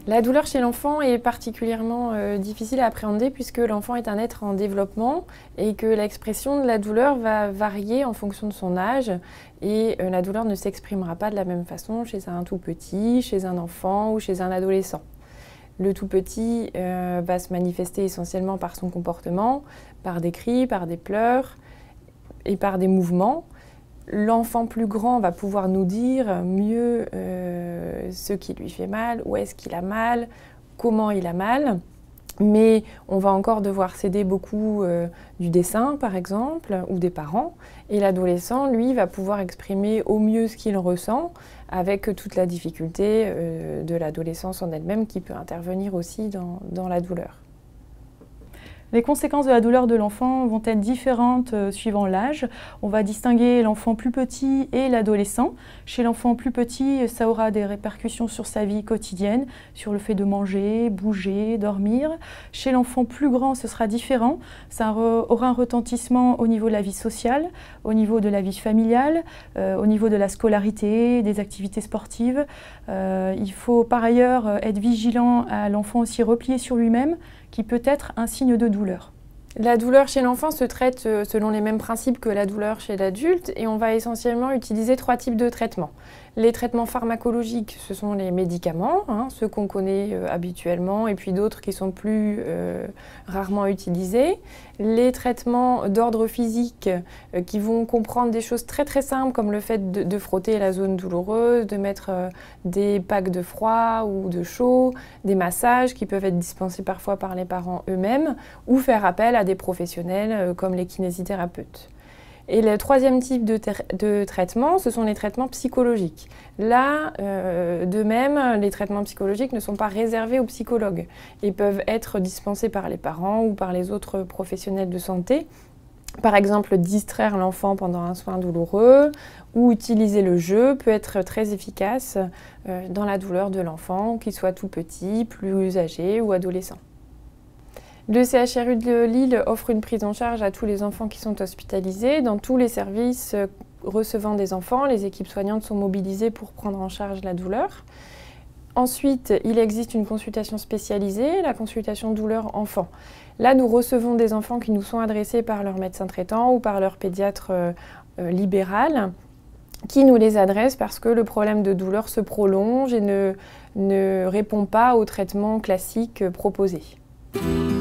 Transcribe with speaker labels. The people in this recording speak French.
Speaker 1: La douleur chez l'enfant est particulièrement difficile à appréhender puisque l'enfant est un être en développement et que l'expression de la douleur va varier en fonction de son âge et la douleur ne s'exprimera pas de la même façon chez un tout petit, chez un enfant ou chez un adolescent. Le tout petit va se manifester essentiellement par son comportement, par des cris, par des pleurs et par des mouvements. L'enfant plus grand va pouvoir nous dire mieux ce qui lui fait mal, où est-ce qu'il a mal, comment il a mal. Mais on va encore devoir s'aider beaucoup du dessin, par exemple, ou des parents. Et l'adolescent, lui, va pouvoir exprimer au mieux ce qu'il ressent, avec toute la difficulté de l'adolescence en elle-même qui peut intervenir aussi dans la douleur.
Speaker 2: Les conséquences de la douleur de l'enfant vont être différentes suivant l'âge. On va distinguer l'enfant plus petit et l'adolescent. Chez l'enfant plus petit, ça aura des répercussions sur sa vie quotidienne, sur le fait de manger, bouger, dormir. Chez l'enfant plus grand, ce sera différent. Ça aura un retentissement au niveau de la vie sociale, au niveau de la vie familiale, au niveau de la scolarité, des activités sportives. Il faut par ailleurs être vigilant à l'enfant aussi replié sur lui-même, qui peut être un signe de douleur.
Speaker 1: La douleur chez l'enfant se traite selon les mêmes principes que la douleur chez l'adulte et on va essentiellement utiliser 3 types de traitements. Les traitements pharmacologiques, ce sont les médicaments, ceux qu'on connaît habituellement et puis d'autres qui sont plus rarement utilisés. Les traitements d'ordre physique qui vont comprendre des choses très très simples comme le fait de frotter la zone douloureuse, de mettre des packs de froid ou de chaud, des massages qui peuvent être dispensés parfois par les parents eux-mêmes ou faire appel à des professionnels comme les kinésithérapeutes. Et le troisième type de traitement, ce sont les traitements psychologiques. Là, de même, les traitements psychologiques ne sont pas réservés aux psychologues et peuvent être dispensés par les parents ou par les autres professionnels de santé. Par exemple, distraire l'enfant pendant un soin douloureux ou utiliser le jeu peut être très efficace dans la douleur de l'enfant, qu'il soit tout petit, plus âgé ou adolescent. Le CHRU de Lille offre une prise en charge à tous les enfants qui sont hospitalisés. Dans tous les services recevant des enfants, les équipes soignantes sont mobilisées pour prendre en charge la douleur. Ensuite, il existe une consultation spécialisée, la consultation douleur enfant. Là, nous recevons des enfants qui nous sont adressés par leur médecin traitant ou par leur pédiatre libéral, qui nous les adresse parce que le problème de douleur se prolonge et ne répond pas au traitement classique proposé.